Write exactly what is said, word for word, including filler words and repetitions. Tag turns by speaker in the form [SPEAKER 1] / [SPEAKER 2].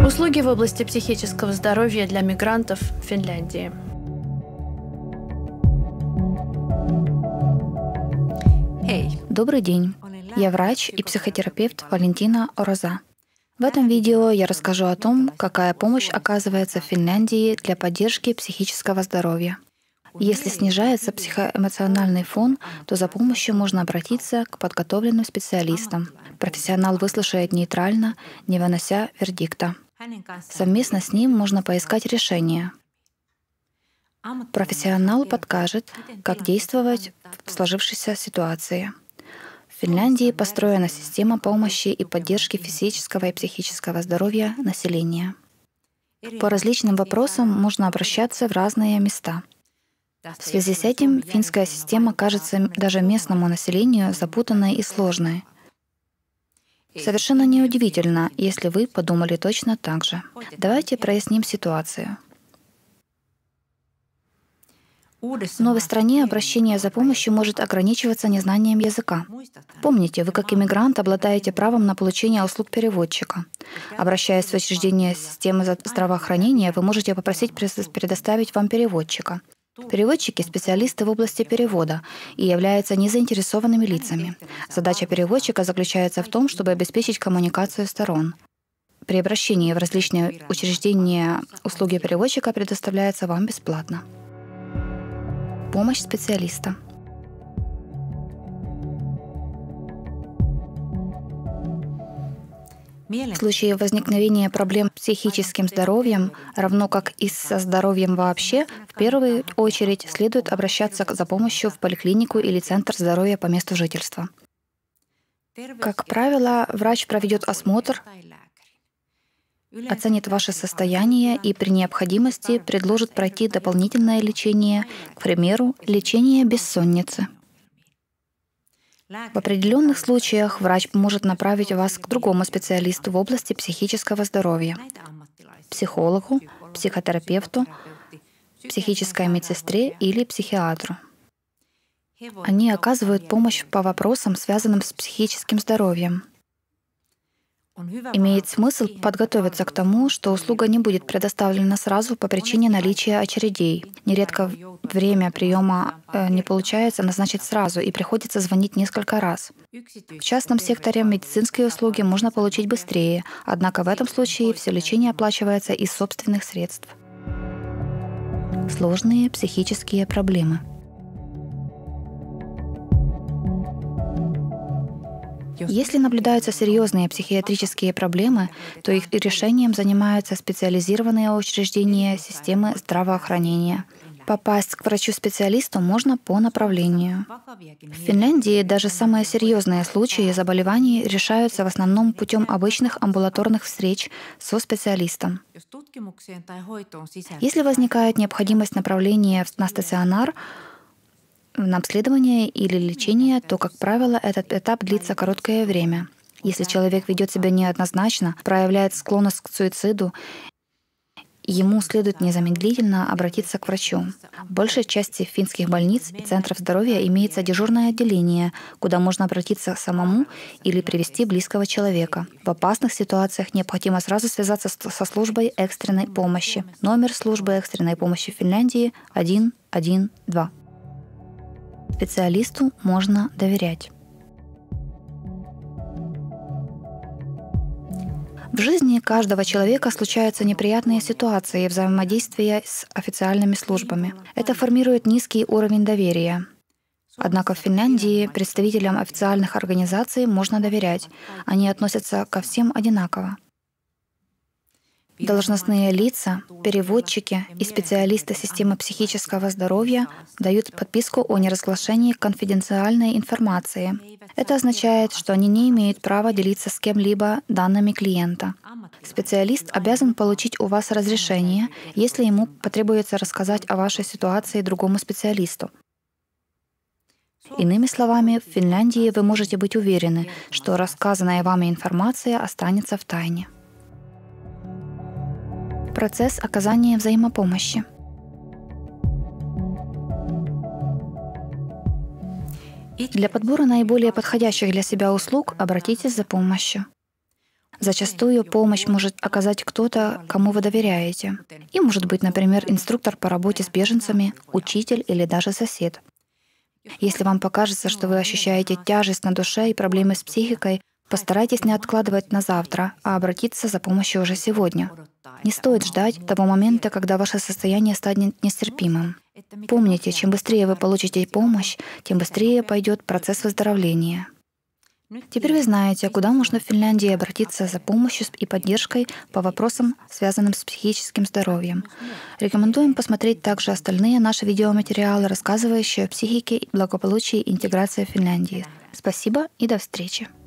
[SPEAKER 1] Услуги в области психического здоровья для мигрантов в Финляндии.
[SPEAKER 2] Добрый день. Я врач и психотерапевт Валентина Ороза. В этом видео я расскажу о том, какая помощь оказывается в Финляндии для поддержки психического здоровья. Если снижается психоэмоциональный фон, то за помощью можно обратиться к подготовленным специалистам. Профессионал выслушает нейтрально, не вынося вердикта. Совместно с ним можно поискать решение. Профессионал подскажет, как действовать в сложившейся ситуации. В Финляндии построена система помощи и поддержки физического и психического здоровья населения. По различным вопросам можно обращаться в разные места. В связи с этим финская система кажется даже местному населению запутанной и сложной. Совершенно неудивительно, если вы подумали точно так же. Давайте проясним ситуацию. В новой стране обращение за помощью может ограничиваться незнанием языка. Помните, вы как иммигрант обладаете правом на получение услуг переводчика. Обращаясь в учреждение системы здравоохранения, вы можете попросить предоставить вам переводчика. Переводчики — специалисты в области перевода и являются незаинтересованными лицами. Задача переводчика заключается в том, чтобы обеспечить коммуникацию сторон. При обращении в различные учреждения услуги переводчика предоставляются вам бесплатно. Помощь специалиста. В случае возникновения проблем с психическим здоровьем, равно как и со здоровьем вообще, в первую очередь следует обращаться за помощью в поликлинику или центр здоровья по месту жительства. Как правило, врач проведет осмотр, оценит ваше состояние и при необходимости предложит пройти дополнительное лечение, к примеру, лечение бессонницы. В определенных случаях врач может направить вас к другому специалисту в области психического здоровья — психологу, психотерапевту, психической медсестре или психиатру. Они оказывают помощь по вопросам, связанным с психическим здоровьем. Имеет смысл подготовиться к тому, что услуга не будет предоставлена сразу по причине наличия очередей. Нередко время приема не получается назначить сразу и приходится звонить несколько раз. В частном секторе медицинские услуги можно получить быстрее, однако в этом случае все лечение оплачивается из собственных средств. Сложные психические проблемы. Если наблюдаются серьезные психиатрические проблемы, то их решением занимаются специализированные учреждения системы здравоохранения. Попасть к врачу-специалисту можно по направлению. В Финляндии даже самые серьезные случаи заболеваний решаются в основном путем обычных амбулаторных встреч со специалистом. Если возникает необходимость направления на стационар, на обследование или лечение, то, как правило, этот этап длится короткое время. Если человек ведет себя неоднозначно, проявляет склонность к суициду, ему следует незамедлительно обратиться к врачу. В большей части финских больниц и центров здоровья имеется дежурное отделение, куда можно обратиться самому или привести близкого человека. В опасных ситуациях необходимо сразу связаться со службой экстренной помощи. Номер службы экстренной помощи в Финляндии один один два. Специалисту можно доверять. В жизни каждого человека случаются неприятные ситуации взаимодействия с официальными службами. Это формирует низкий уровень доверия. Однако в Финляндии представителям официальных организаций можно доверять. Они относятся ко всем одинаково. Должностные лица, переводчики и специалисты системы психического здоровья дают подписку о неразглашении конфиденциальной информации. Это означает, что они не имеют права делиться с кем-либо данными клиента. Специалист обязан получить у вас разрешение, если ему потребуется рассказать о вашей ситуации другому специалисту. Иными словами, в Финляндии вы можете быть уверены, что рассказанная вами информация останется в тайне. Процесс оказания взаимопомощи. Для подбора наиболее подходящих для себя услуг обратитесь за помощью. Зачастую помощь может оказать кто-то, кому вы доверяете. И может быть, например, инструктор по работе с беженцами, учитель или даже сосед. Если вам покажется, что вы ощущаете тяжесть на душе и проблемы с психикой, постарайтесь не откладывать на завтра, а обратиться за помощью уже сегодня. Не стоит ждать того момента, когда ваше состояние станет нестерпимым. Помните, чем быстрее вы получите помощь, тем быстрее пойдет процесс выздоровления. Теперь вы знаете, куда можно в Финляндии обратиться за помощью и поддержкой по вопросам, связанным с психическим здоровьем. Рекомендуем посмотреть также остальные наши видеоматериалы, рассказывающие о психике, благополучии и интеграции в Финляндии. Спасибо и до встречи!